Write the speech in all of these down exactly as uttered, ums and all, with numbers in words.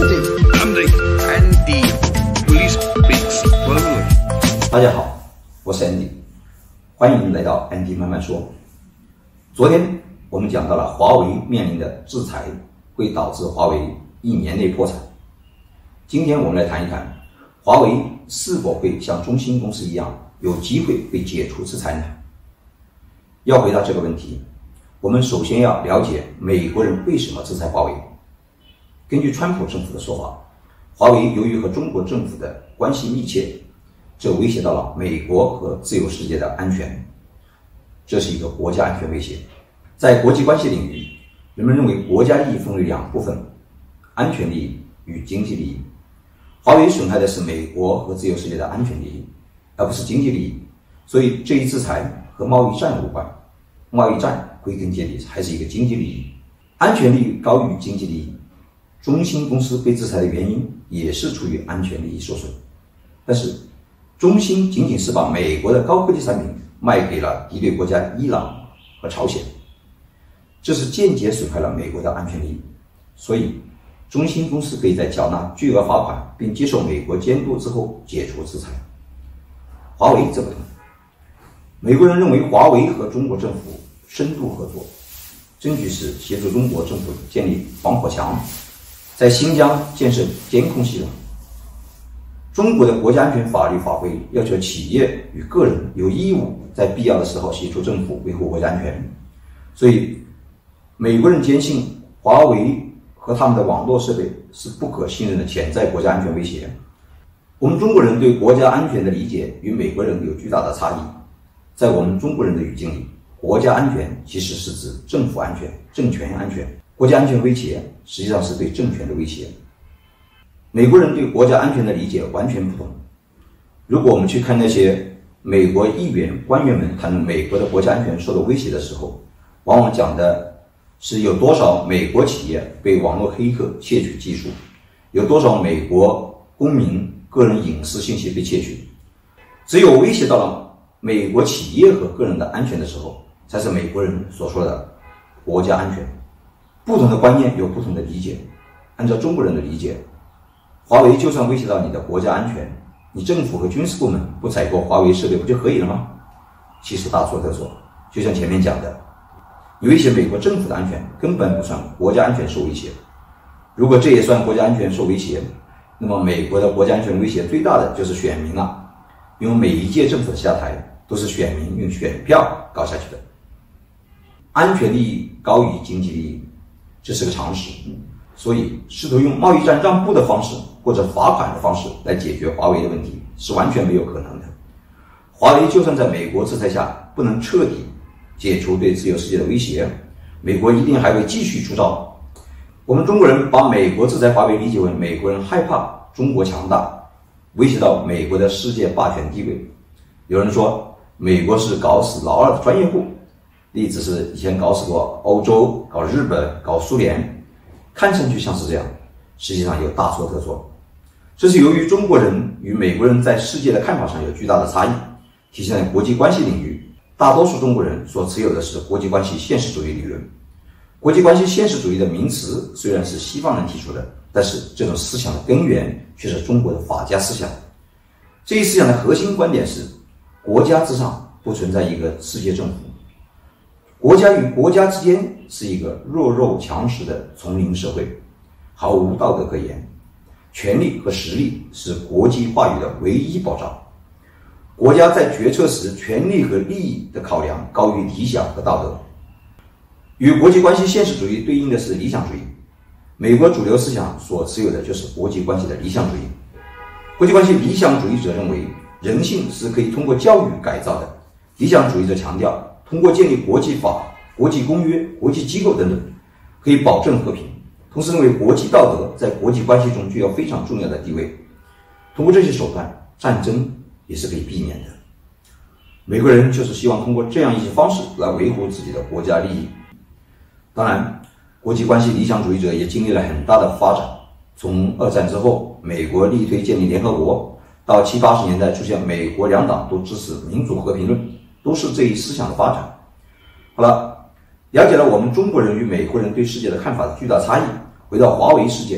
Andy, Andy, Andy, please speak slowly. 大家好，我是 Andy， 欢迎来到 Andy 慢慢说。昨天我们讲到了华为面临的制裁会导致华为一年内破产。今天我们来谈一谈，华为是否会像中兴公司一样有机会被解除制裁呢？要回答这个问题，我们首先要了解美国人为什么制裁华为。根据川普政府的说法，华为由于和中国政府的关系密切，这威胁到了美国和自由世界的安全，这是一个国家安全威胁。在国际关系领域，人们认为国家利益分为两部分，安全利益与经济利益。华为损害的是美国和自由世界的安全利益，而不是经济利益，所以这一制裁和贸易战无关，贸易战归根结底还是一个经济利益，安全利益高于经济利益。中兴公司被制裁的原因也是出于安全利益受损，但是中兴仅仅是把美国的高科技产品卖给了敌对国家伊朗和朝鲜，这是间接损害了美国的安全利益，所以中兴公司可以在缴纳巨额罚款并接受美国监督之后解除制裁。华为这不同，美国人认为华为和中国政府深度合作，证据是协助中国政府建立防火墙，在新疆建设监控系统。中国的国家安全法律法规要求企业与个人有义务在必要的时候协助政府维护国家安全，所以美国人坚信华为和他们的网络设备是不可信任的潜在国家安全威胁。我们中国人对国家安全的理解与美国人有巨大的差异。在我们中国人的语境里，国家安全其实是指政府安全、政权安全，国家安全威胁实际上是对政权的威胁。美国人对国家安全的理解完全不同。如果我们去看那些美国议员官员们谈论美国的国家安全受到威胁的时候，往往讲的是有多少美国企业被网络黑客窃取技术，有多少美国公民个人隐私信息被窃取。只有威胁到了美国企业和个人的安全的时候，才是美国人所说的国家安全。不同的观念有不同的理解。按照中国人的理解，华为就算威胁到你的国家安全，你政府和军事部门不采购华为设备不就可以了吗？其实大错特错。就像前面讲的，你威胁美国政府的安全根本不算国家安全受威胁。如果这也算国家安全受威胁，那么美国的国家安全威胁最大的就是选民了，因为每一届政府的下台都是选民用选票搞下去的。安全利益高于经济利益，这是个常识，所以试图用贸易战让步的方式或者罚款的方式来解决华为的问题是完全没有可能的。华为就算在美国制裁下不能彻底解除对自由世界的威胁，美国一定还会继续出招。我们中国人把美国制裁华为理解为美国人害怕中国强大，威胁到美国的世界霸权地位。有人说美国是搞死老二的专业户，例子是以前搞死过欧洲、搞日本、搞苏联，看上去像是这样，实际上有大错特错。这是由于中国人与美国人在世界的看法上有巨大的差异，体现在国际关系领域。大多数中国人所持有的是国际关系现实主义理论。国际关系现实主义的名词虽然是西方人提出的，但是这种思想的根源却是中国的法家思想。这一思想的核心观点是，国家之上不存在一个世界政府，国家与国家之间是一个弱肉强食的丛林社会，毫无道德可言。权力和实力是国际话语的唯一保障。国家在决策时，权力和利益的考量高于理想和道德。与国际关系现实主义对应的是理想主义。美国主流思想所持有的就是国际关系的理想主义。国际关系理想主义者认为，人性是可以通过教育改造的。理想主义者强调，通过建立国际法、国际公约、国际机构等等，可以保证和平。同时认为国际道德在国际关系中具有非常重要的地位。通过这些手段，战争也是可以避免的。美国人就是希望通过这样一些方式来维护自己的国家利益。当然，国际关系理想主义者也经历了很大的发展。从二战之后，美国力推建立联合国，到七八十年代出现美国两党都支持民主和平论，都是这一思想的发展。好了，了解了我们中国人与美国人对世界的看法的巨大差异，回到华为事件，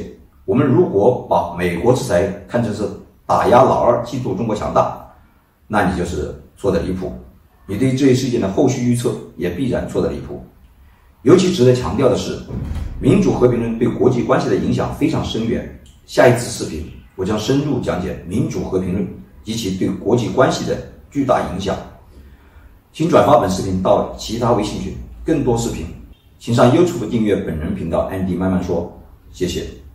我们如果把美国制裁看成是打压老二，记住中国强大，那你就是错的离谱。你对这一事件的后续预测也必然错的离谱。尤其值得强调的是，民主和平论对国际关系的影响非常深远。下一次视频，我将深入讲解民主和平论及其对国际关系的巨大影响。请转发本视频到其他微信群，更多视频请上 YouTube 订阅本人频道安迪慢慢说，谢谢。